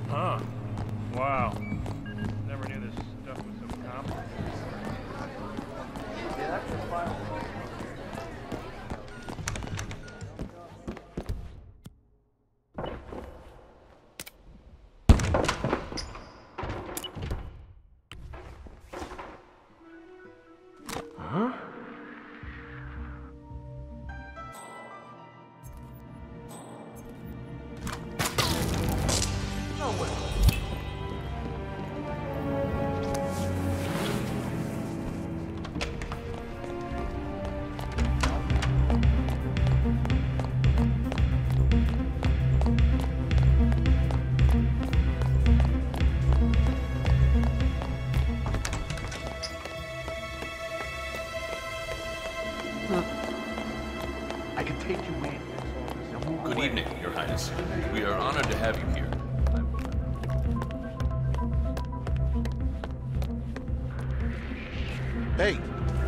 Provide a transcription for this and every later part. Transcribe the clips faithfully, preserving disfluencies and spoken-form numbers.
Huh. Wow. Never knew this stuff was so complicated. Yeah, that's the final. Huh? No way. I can take you in. Now move Good away. evening, Your Highness. We are honored to have you here. Hey!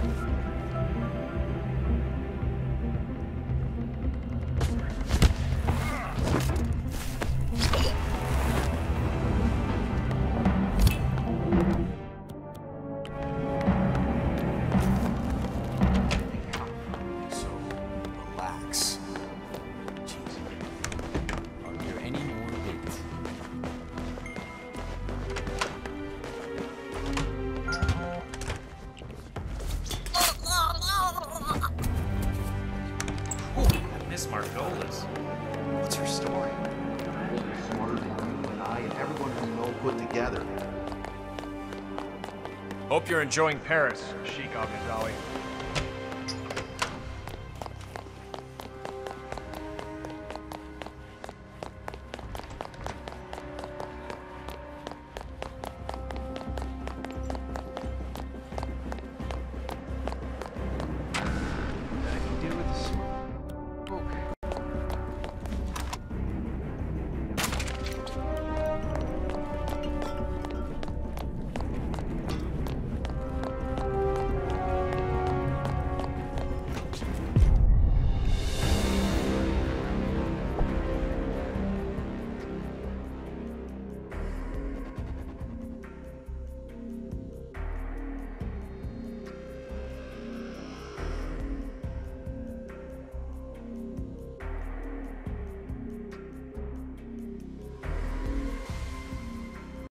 So, relax. Jeez. Are there any more dates? Ooh, Miss Margolis. What's her story? She's smarter than you and I and everyone who's well put together. Hope you're enjoying Paris, Sheik Al-Ghazali.